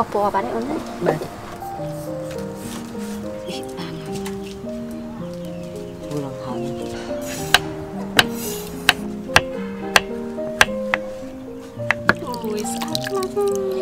khóc bò bà đấy ổn đấy. Bà vui lòng hỏi ôi sao lắm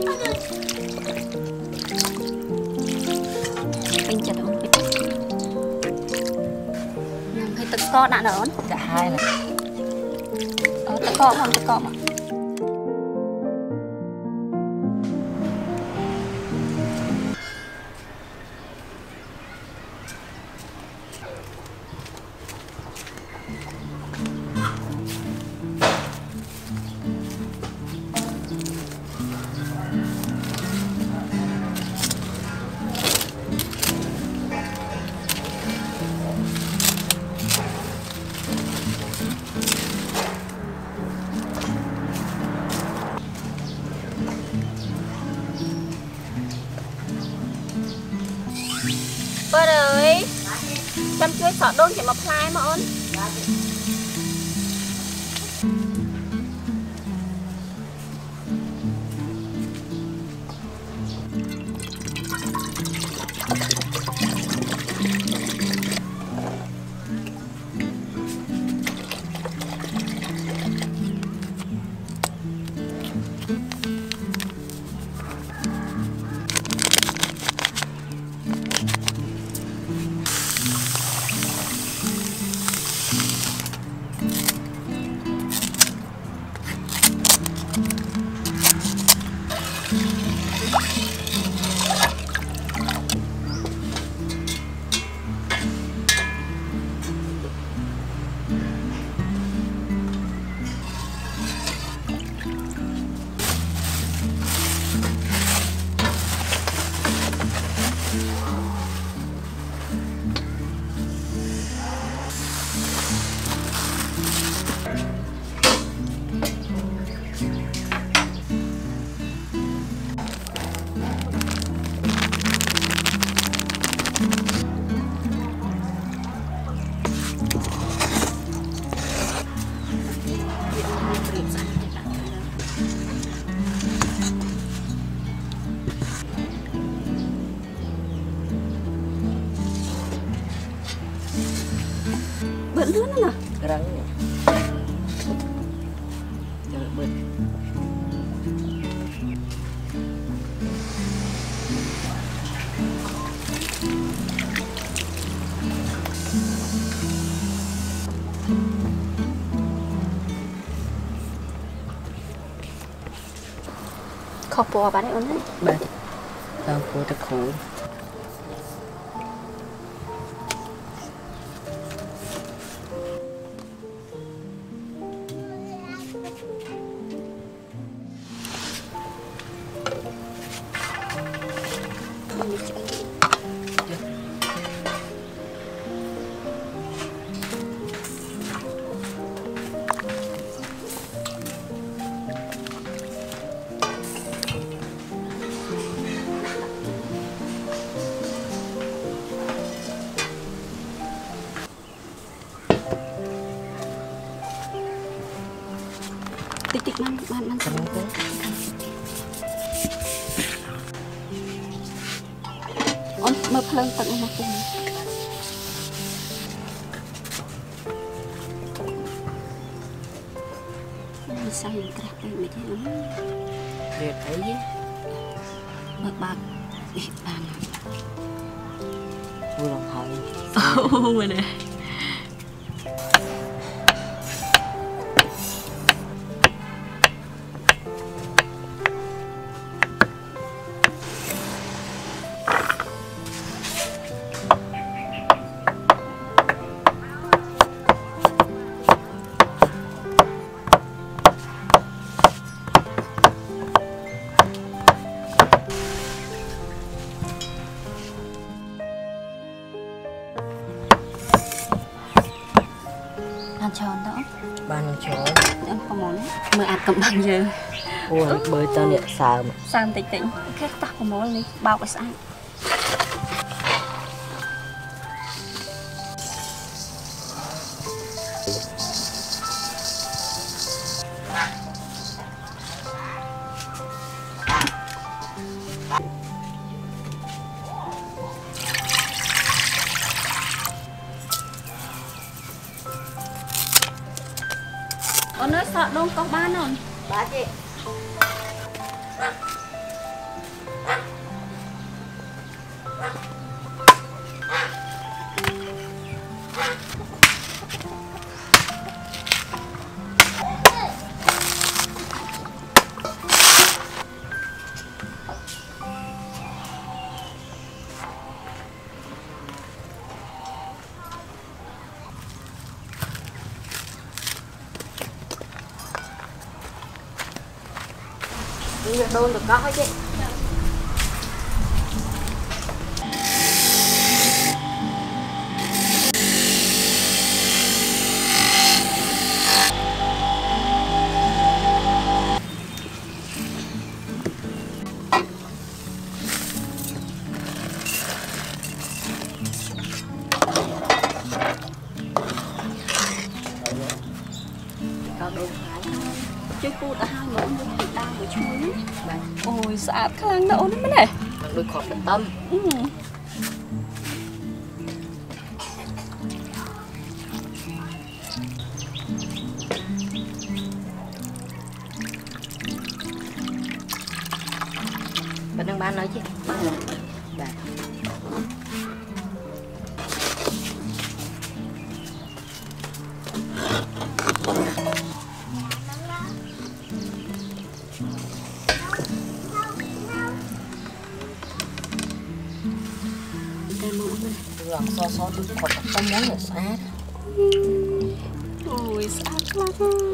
anh chặt không biết hay tự co đạn ở ổn cả hai là tự co mà bơ ơi chămជួយសក់ដូងជាមកផ្លែមកអូនbớt lướt nữa nè rắn chờ bớt khóc bò bà đấy ổn đấy. bà tao cô ta khổ tích man cảm ơn cô ổn mơ phơi tận nó cùng sao hiện tại đây mấy cái lắm đẹp ấy bạc bạc đẹp bàn vui lòng hỏi ôi này ăn tròn đó ban chó em có món mời ăn cầm bằng giờ ôi bơi tao nhẹ xào mà sang tịnh tịnh cái tắc của món này bao cái sáng nơi sợ đông có bán không? Ba chị. Việc đôn được có hết chị. Có đồ thái Chơi cô đã hai món với thịt đau với chuối. Ôi sạp khang đậu đấy này. đôi khọt được tâm. Bạn đang bán nói chứ? Bạn. Lòng so đôi khọt được tâm món là sát. Ôi sạp lắm.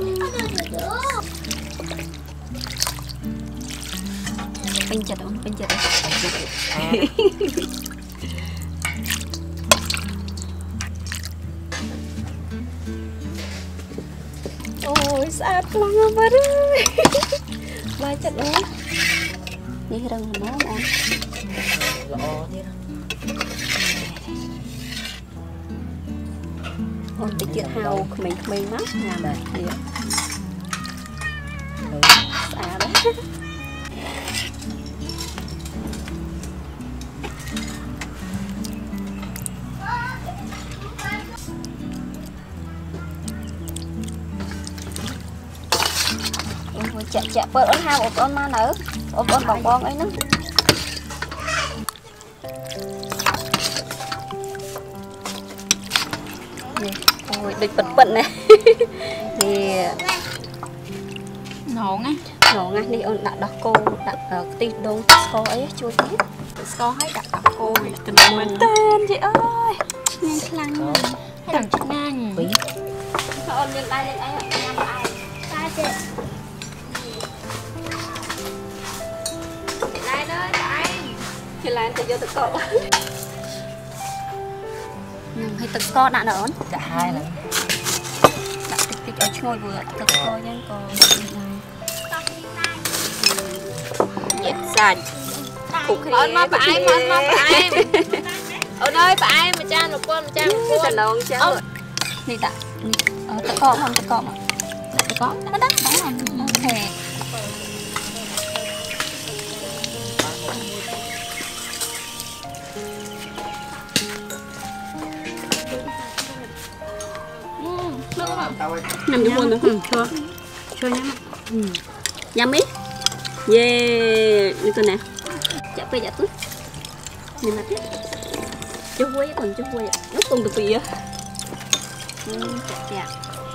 Bên chật không? Bên chật đấy. Ôi sạp lắm bà ơi. Mai chật đó. Như rừng nó ăn. Rõ thế. Ôi tích chiếc hào mình mắt nhà bà kìa. Xà đó. Chạ bớt ôn hào ốp ôn mà nữa. Ốp ôn bỏng bong ấy nữa. Ôi địch bận này. Thì ngon á đi ôn đặt đọc cô đặt tí đôn sco ấy chui tí sco hay đặt cô tình mình tên chị ơi nhanh khăn hay làm chức năng ôn lên đây lên ấy nhằm ai ta chị lại đây lại thì lại thì vô tự cọ hay tự co đã nở cả hai này đặt tích ở ngồi vừa tự co nhanh còn dẹp sạch ôn mà phải ôn ơi phải mà cha một con tình đâu cha đi tạ tự co không tự co mà tự co nó đắt đó là ok nhầm nhầm nữa cho nhắm nhắm ít yeah như thế này chặt bây giờ tốt nhìn là thế chú quay còn chú quay nó còn được gì á chặt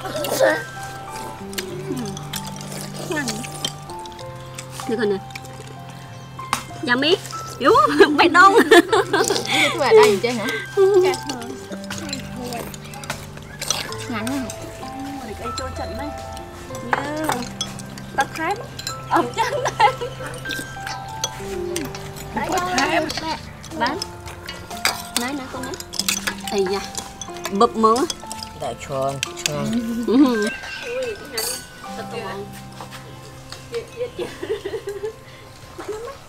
ngăn như thế này nhắm ít chú mày đông chú ở đây chứ hả ngắn này cái trôi trận đây tắt thái ẩm chân đây đấy thái bán nãy con nhé ây da bập mỡ đại tròn ui